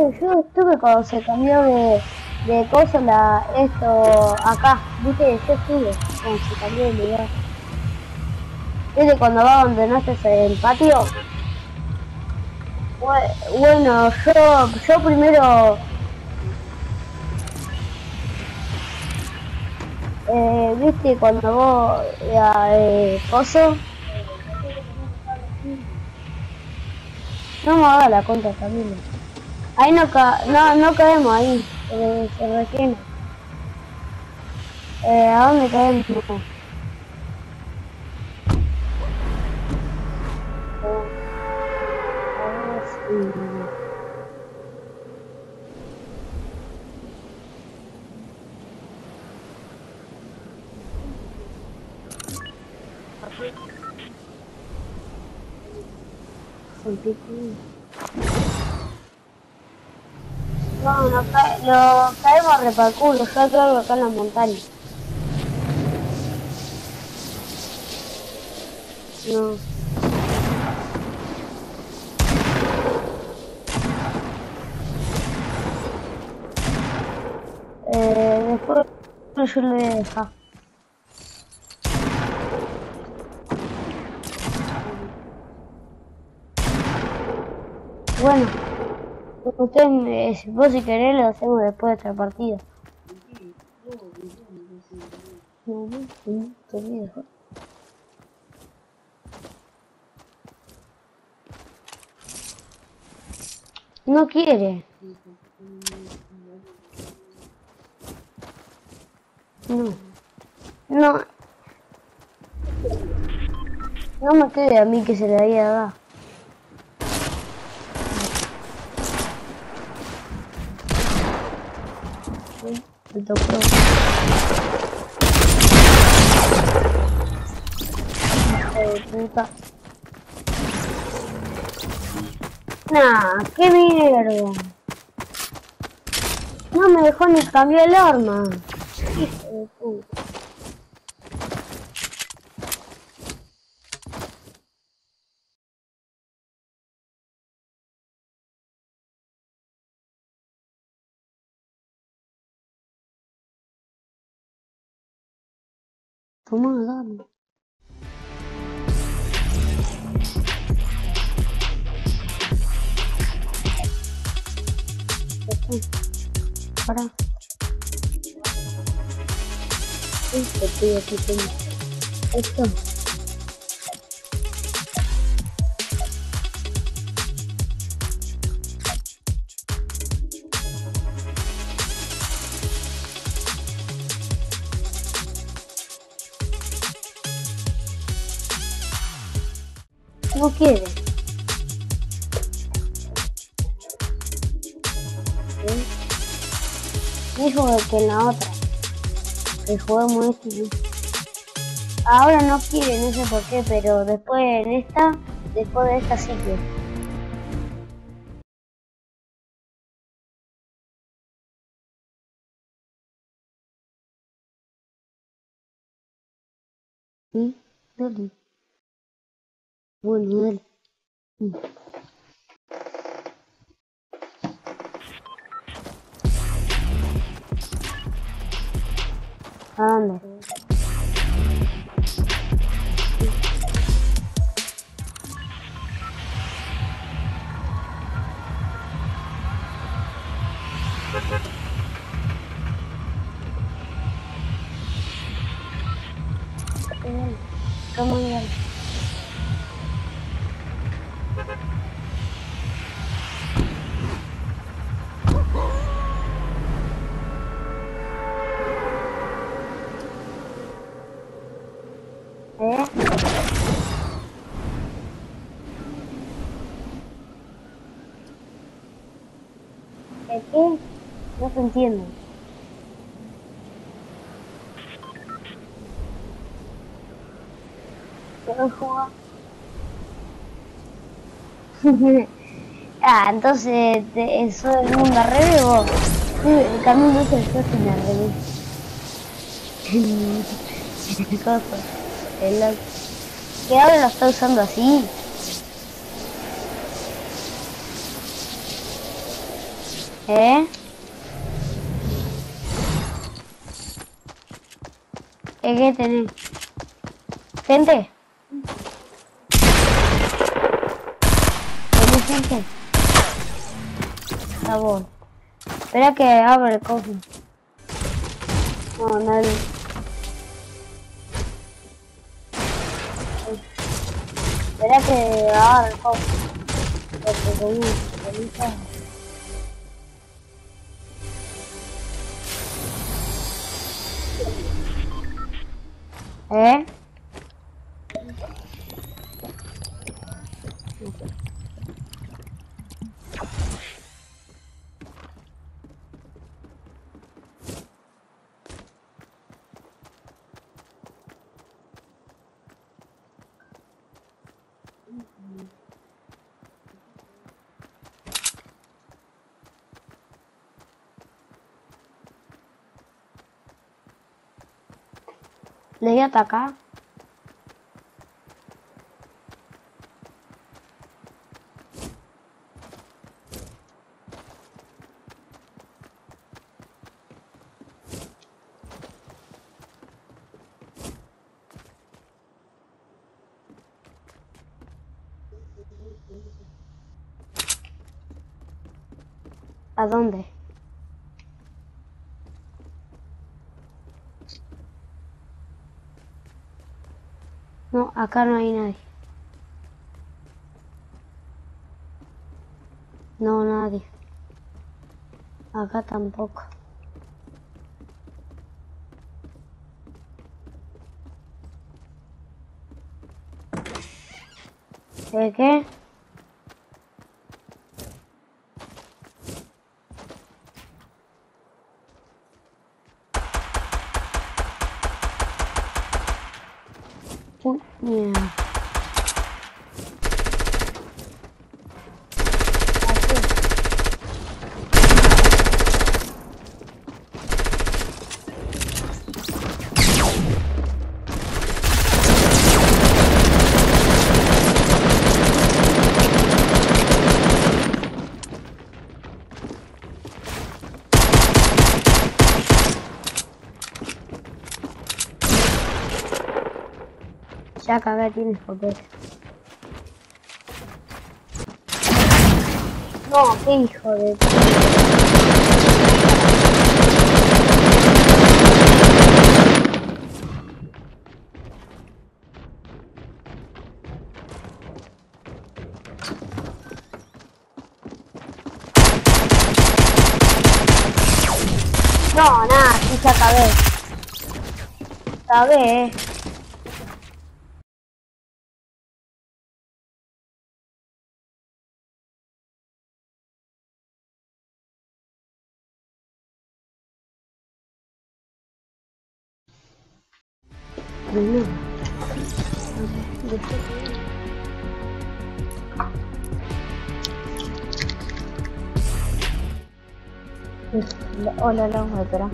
yo estuve cuando se cambió de cosa esto acá, viste, yo estuve cuando se cambió de lugar. ¿Viste cuando abandonaste el patio? Bueno, yo primero, viste, cuando vos, coso, no me hagas la contra Camilo. Ahí no caemos ahí, se rellena. ¿A dónde caemos? No caemos reparculo, yo creo acá en la montaña. No. Después yo lo voy a dejar. Bueno, vos si querés lo hacemos después de esta partida. No quiere. No me quede a mí que se le había dado. Me tocó. Puta. Nah, qué mierda. No me dejó ni cambiar el arma. Hijo de puta. Toma, dame. Para. Esto, tío, aquí tengo. Esto. No quiere. Dijo que en la otra. Que juguemos esto, ¿no? Ahora no quiere, no sé por qué, pero después de esta sí que. ¿Sí? Dale. Bueno, dale. ¿A dónde? ¿Cómo ir? ¿Qué? No se entiende. ¿Puedo jugar? Entonces, ¿eso es mundo al revés vos? Sí, el camino es el que en al revés. ¿Qué ahora lo está usando así? ¿Eh? ¿Qué tenés? ¿Gente? ¿Tenés gente? Por favor. Espera que abra el cofre. No, nadie. Espera que abra el cofre. Porque tengo ¿eh? ¿Le voy a atacar? ¿A dónde? No, acá no hay nadie. No, nadie. Acá tampoco. ¿De qué? Uy, mierda. Ya acá tiene escopeta. No, qué hijo de... No, nada, sí se acabé. Acabé. No. Hola, la otra.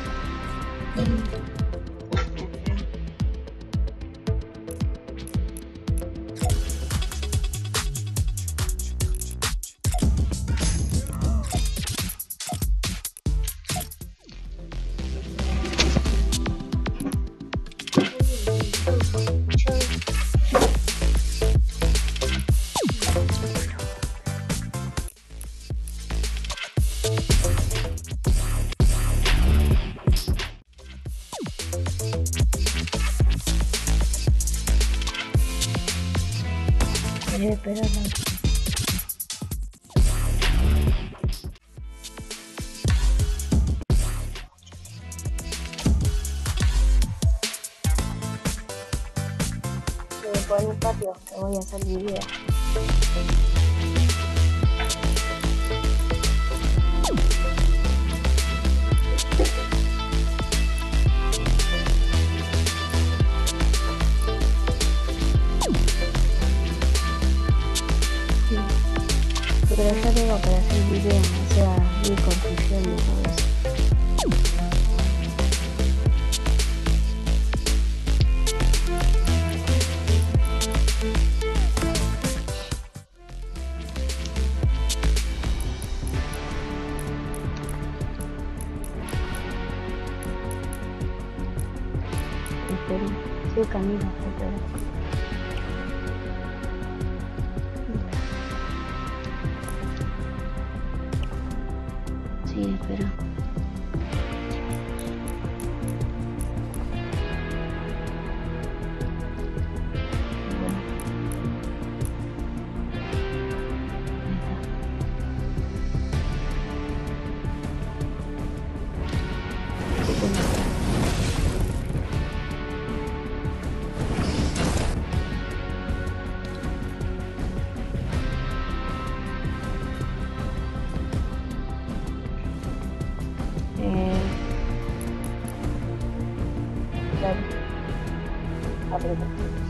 Espera, por el patio que voy a hacer mi video. Pero yo digo para hacer video, o sea, mi conclusión y todo eso. camino, espera. Sí, espera. Dale. Aprieta.